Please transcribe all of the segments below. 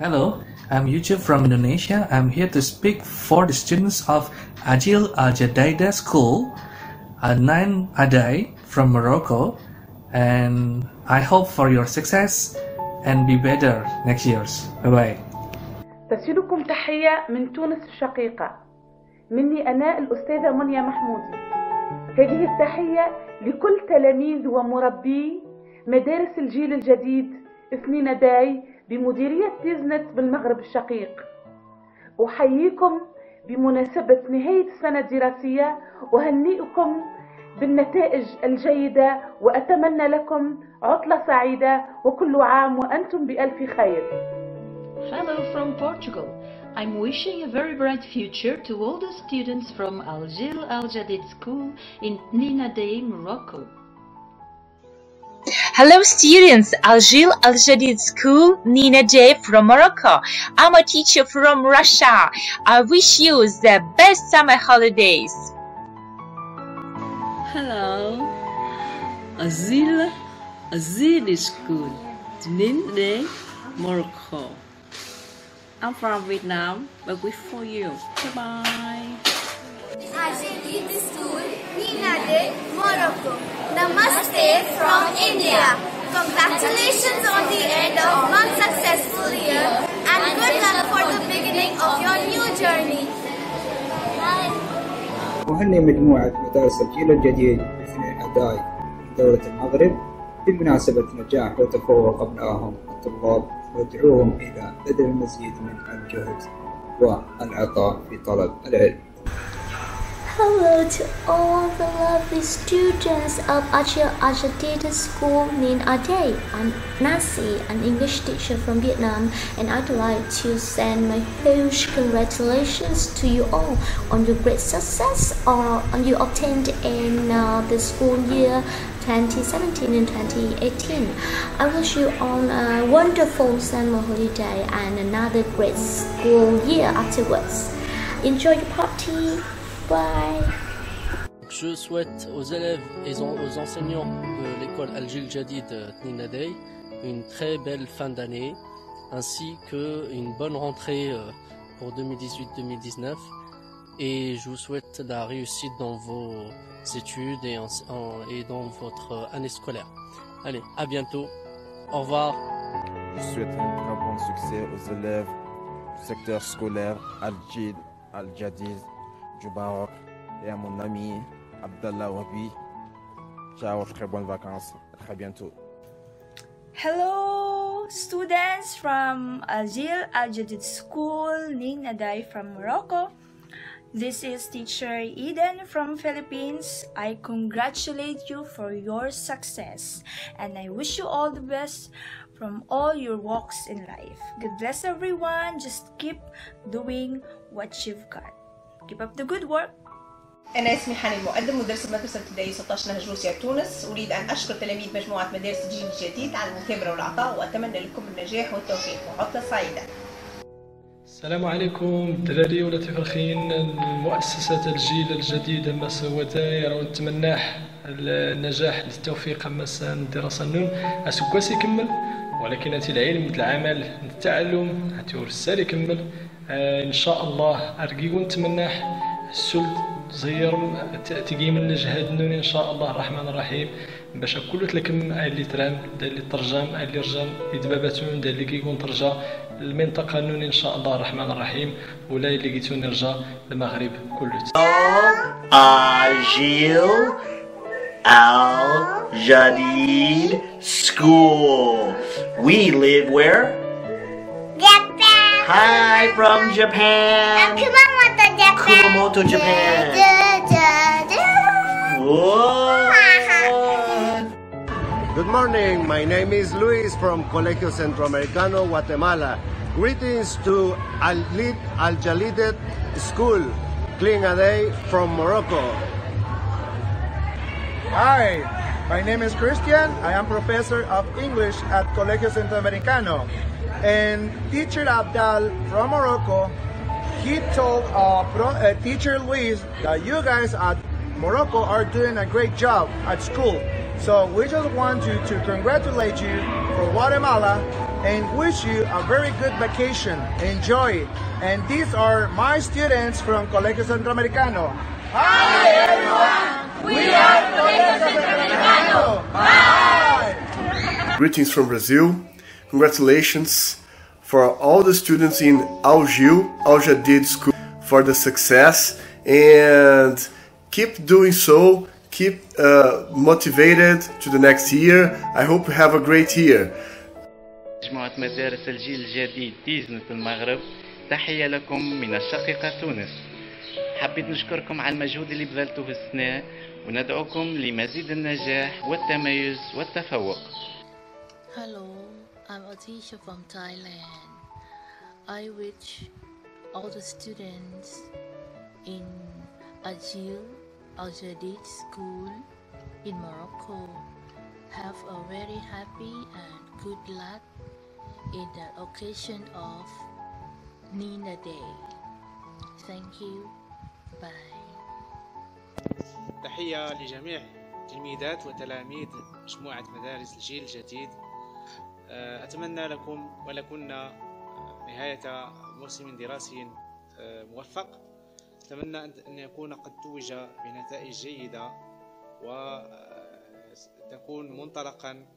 Hello, I'm Yusuf from Indonesia. I'm here to speak for the students of Ajil Al Jadida School, Nine Adai from Morocco, and I hope for your success and be better next years. Bye bye. ترسلكم تحية من تونس الشقيقة، مني أنا الأستاذة منيا محمودي. هذه التحية لكل تلاميذ ومربي مدارس الجيل الجديد اثنين داي بمديرية تيزنت بالمغرب الشقيق. أحييكم بمناسبة نهاية السنة الدراسية وهنئكم بالنتائج الجيدة وأتمنى لكم عطلة سعيدة وكل عام وأنتم بألف خير. Hello from Portugal. I'm wishing a very bright future to all the students from Ajil Al Jadid School in Nina Day, Morocco. Hello students, Ajil Al Jadid School, Nina Day from Morocco. I'm a teacher from Russia. I wish you the best summer holidays. Hello, Ajil School, Nina Day, Morocco. I'm from Vietnam, but good for you. Bye-bye. Ajil School, Nina Day, Morocco. Namaste from India. Congratulations on the end of non-successful year and good luck for the beginning of your new journey. وهني مجموعة مدارس الجيل الجديد اثنين أداي دولة المغرب بمناسبة نجاح وتفوق أبنائهم الطلاب وادعوهم إلى بذل المزيد من الجهد والعطاء في طلب العلم. Hello to all the lovely students of Ajil Al Jadid School Nina Day. I'm Nancy, an English teacher from Vietnam, and I'd like to send my huge congratulations to you all on your great success you obtained in the school year 2017 and 2018. I wish you all a wonderful summer holiday and another great school year afterwards. Enjoy your party. Bye. Je souhaite aux élèves et aux enseignants de l'école Ajil Jadid Nina Day une très belle fin d'année ainsi qu'une bonne rentrée pour 2018-2019 et je vous souhaite la réussite dans vos études et dans votre année scolaire. Allez, à bientôt. Au revoir. Je souhaite un très bon succès aux élèves du secteur scolaire Ajil Al Jadid du Maroc et à mon ami Abdallah Wabi. Ciao, très bonnes vacances, à très bientôt. Hello, students from Ajil Al Jadid School, Nina Day from Morocco. This is teacher Eden from Philippines. I congratulate you for your success and I wish you all the best from all your walks in life. God bless everyone. Just keep doing what you've got. Keep up the good work. أنا اسمي حنان المقدم مدرسة مدرسة ابتدائية 16 نهج روسيا تونس. أريد أن أشكر تلاميذ مجموعة مدارس الجيل الجديد على المثابرة والعطاء وأتمنى لكم النجاح والتوفيق وعطلة سعيدة. السلام عليكم الدراري ولاتي فرخين مؤسسة الجيل الجديد أما سواتاي راه نتمناح النجاح للتوفيق أما الدراسة النون أسكواس يكمل ولكن هاتي العلم العمل التعلم هاتي ورسال يكمل إن شاء الله أرقيقو نتمناح السلد زير تقي من نجهد النون إن شاء الله الرحمن الرحيم باش كل تلكم اللي ترام دا اللي ترجم اللي رجم يدباباتون دا اللي كيكون ترجى المنطقة النون إن شاء الله الرحمن الرحيم ولا اللي كيتون نرجى المغرب كله. Ajil Al Jadid School. We live where? Japan. Hi from Japan. Kumamoto, Japan. Whoa. Good morning, my name is Luis from Colegio Centroamericano, Guatemala. Greetings to Al Jadid School, Nina Day from Morocco. Hi, my name is Christian. I am professor of English at Colegio Centroamericano. And teacher Abdal from Morocco, he told teacher Luis that you guys at Morocco are doing a great job at school. So we just want to congratulate you for Guatemala and wish you a very good vacation. Enjoy. And these are my students from Colegio Centroamericano. Hi everyone! We are Colegio Centroamericano! Bye! Greetings from Brazil. Congratulations for all the students in Al-Jil Al-Jadid School for the success, and keep doing so. Keep motivated to the next year. I hope you have a great year. مجموعة مدارس الجيل الجديد ديزني في المغرب، تحية لكم من الشقيقة تونس. حبيت نشكركم على المجهود اللي بذلتوه السنة، وندعوكم لمزيد النجاح والتميز والتفوق. Hello, I'm a teacher from Thailand. I wish all the students in Al-Jil Al-Jadid School in Morocco have a very happy and good luck in the occasion of Nina Day. Thank you. Bye. تحية لجميع تلميذات وتلاميذ مجموعة مدارس الجيل الجديد. أتمنى لكم ولكن نهاية موسم دراسي موفق. أتمنى أن يكون قد توج بنتائج جيدة وتكون منطلقا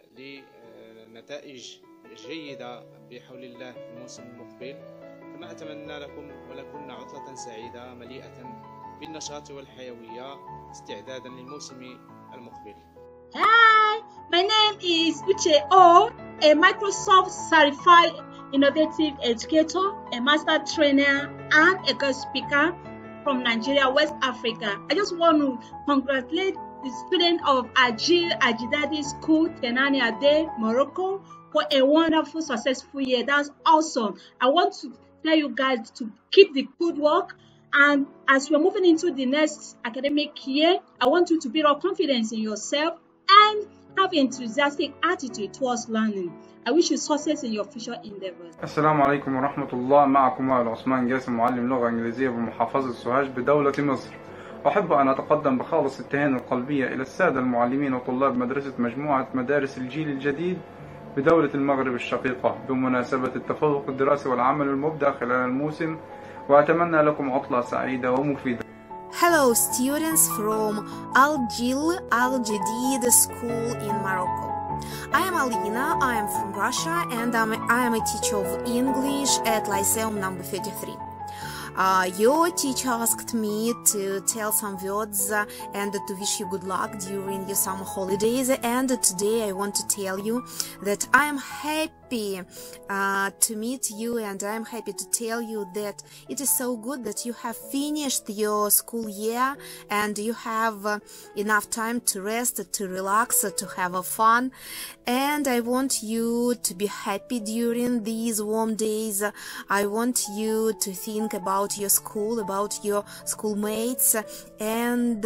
لنتائج جيدة بحول الله في الموسم المقبل. كما أتمنى لكم ولكن عطلة سعيدة مليئة بالنشاط والحيوية استعدادا للموسم المقبل. Hi, my name is Uche O, a Microsoft certified innovative educator, a master trainer, and a guest speaker from Nigeria, West Africa. I just want to congratulate the students of Al-Jil Al-Jadid School, Tenania Day, Morocco, for a wonderful, successful year. That's awesome. I want to tell you guys to keep the good work. And as we're moving into the next academic year, I want you to build up confidence in yourself and have an enthusiastic attitude towards learning. I wish you success in your future endeavors. السلام عليكم ورحمة الله. معكم وائل عثمان جاسم، معلم لغة إنجليزية بمحافظة سوهاج بدولة مصر. أحب أن أتقدم بخالص التهاني القلبية إلى السادة المعلمين وطلاب مدرسة مجموعة مدارس الجيل الجديد بدولة المغرب الشقيقة بمناسبة التفوق الدراسي والعمل المبدع خلال الموسم، وأتمنى لكم عطلة سعيدة ومفيدة. Hello students from Al-Jil Al-Jadid School in Morocco. I am Alina, I am from Russia, and I am a teacher of English at Lyceum number 33. Your teacher asked me to tell some words and to wish you good luck during your summer holidays, and today I want to tell you that I am happy to meet you, and I am happy to tell you that it is so good that you have finished your school year and you have enough time to rest, to relax, to have fun, and I want you to be happy during these warm days. I want you to think about your school, about your schoolmates, and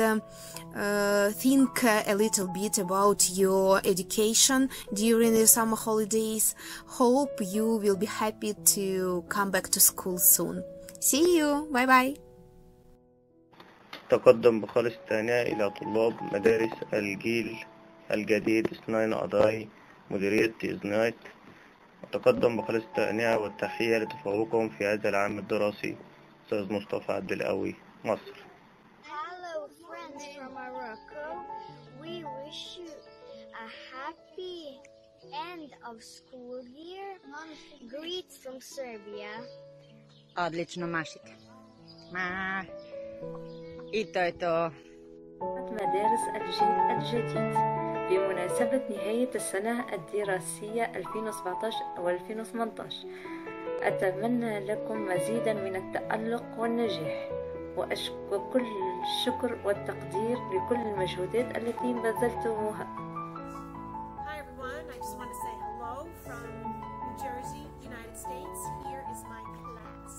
think a little bit about your education during the summer holidays. Hope you will be happy to come back to school soon. See you. Bye bye. تقدم بخالص التهنئة إلى طلاب مدارس الجيل الجديد اثنين أعضاء مديرية تيزنايت. أتقدم بخالص التهنئة والتحية لتفوقهم في هذا العام الدراسي. أستاذ مصطفى عبد القوي، مصر. Hello friends from Morocco. We wish you a happy end of school year. Greets from Serbia. Odlično Mašika. I to je to. مدارس الجيل الجديد بمناسبة نهاية السنة الدراسية 2017 و 2018. أتمنى لكم مزيدا من التألق والنجاح، وأشكر كل الشكر والتقدير لكل المجهودات التي بذلتموها. Hi everyone, I just want to say hello from New Jersey, United States. Here is my class.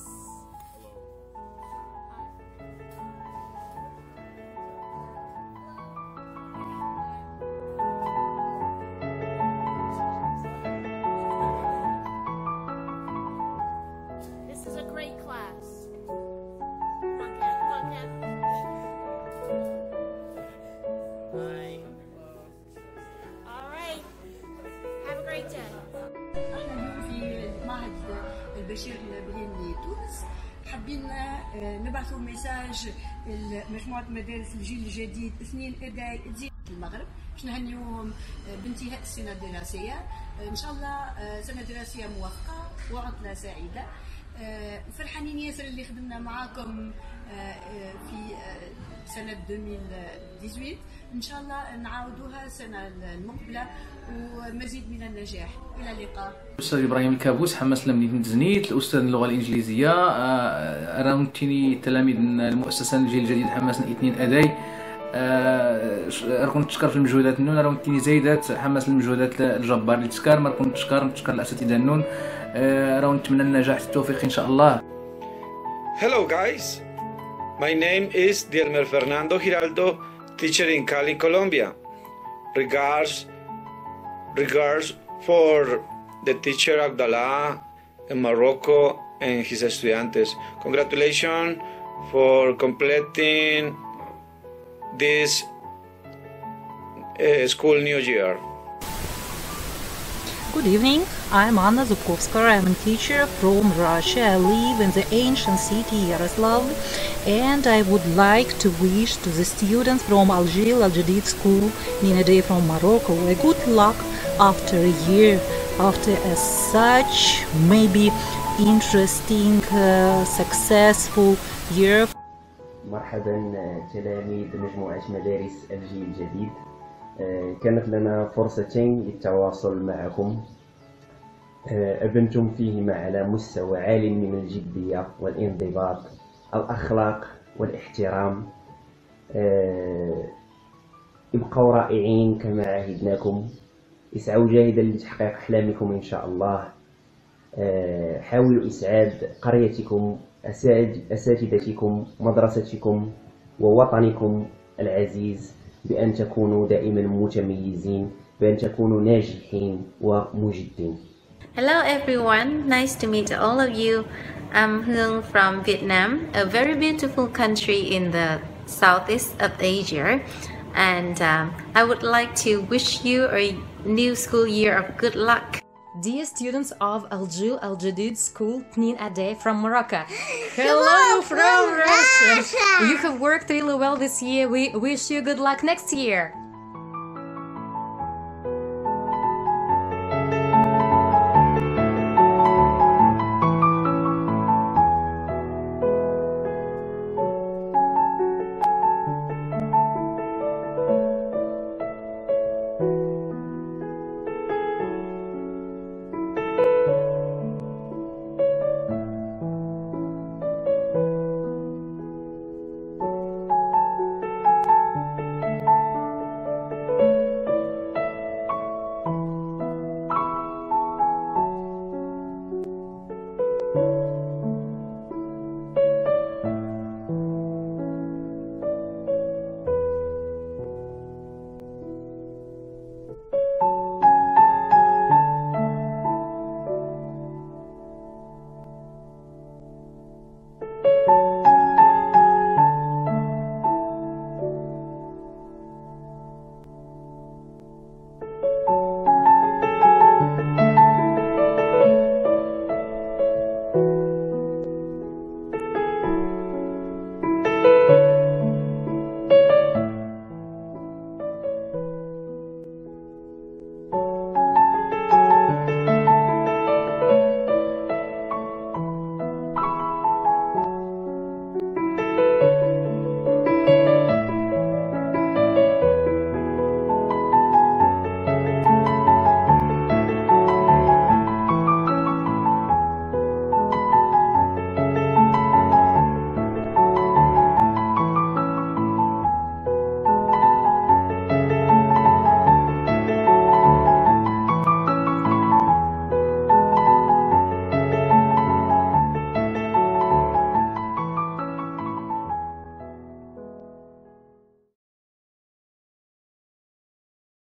This is a great class. Come on, Ken. Come on, Ken. Hi. بشير نابلين لتونس. حابين نبعثوا ميساج لمجموعة مدارس الجيل الجديد 2 إداي في المغرب باش نهنيوهم بانتهاء السنة الدراسية. إن شاء الله سنة دراسية موفقة وعطلة سعيدة. فرحانين ياسر اللي خدمنا معاكم في سنة 2018. إن شاء الله نعاودوها السنة المقبلة ومزيد من النجاح. إلى اللقاء. الأستاذ إبراهيم الكابوس حماسنا من تزنيت الأستاذ اللغة الإنجليزية. راونتيني تلاميذ المؤسسة الجيل الجديد حماسنا 2 أداي. راكم نتشكر في المجهودات النون راونتيني زايدات حماس المجهودات الجبار اللي تشكر ما راكم نتشكر الأساتذة النون. راهو نتمنى النجاح والتوفيق إن شاء الله. Hello guys, my name is Dielmer Fernando Giraldo, teacher in Cali, Colombia. Regards for the teacher Abdallah in Morocco and his estudiantes. Congratulations for completing this school new year. Good evening, I'm Anna Zubkovskaya. I'm a teacher from Russia. I live in the ancient city Yaroslav, and I would like to wish to the students from Al-Jil Al-Jadid School Nina Day from Morocco a good luck after a year, after such maybe interesting, successful year. مرحبا تلاميذ مجموعة مدارس الجيل الجديد. كانت لنا فرصتين للتواصل معكم أبنتم فيهما على مستوى عال من الجدية والانضباط، الأخلاق والاحترام. ابقوا رائعين كما عهدناكم، اسعوا جاهدا لتحقيق أحلامكم إن شاء الله. حاولوا إسعاد قريتكم، أساتذتكم، مدرستكم ووطنكم العزيز بأن تكونوا دائما متميزين، بأن تكونوا ناجحين ومجدين. Hello everyone, nice to meet all of you. I'm Hương from Vietnam, a very beautiful country in the southeast of Asia, and I would like to wish you a new school year of good luck. Dear students of Al-Jil Al-Jadid School Tnin Adai from Morocco. Hello from Russia! You have worked really well this year. We wish you good luck next year.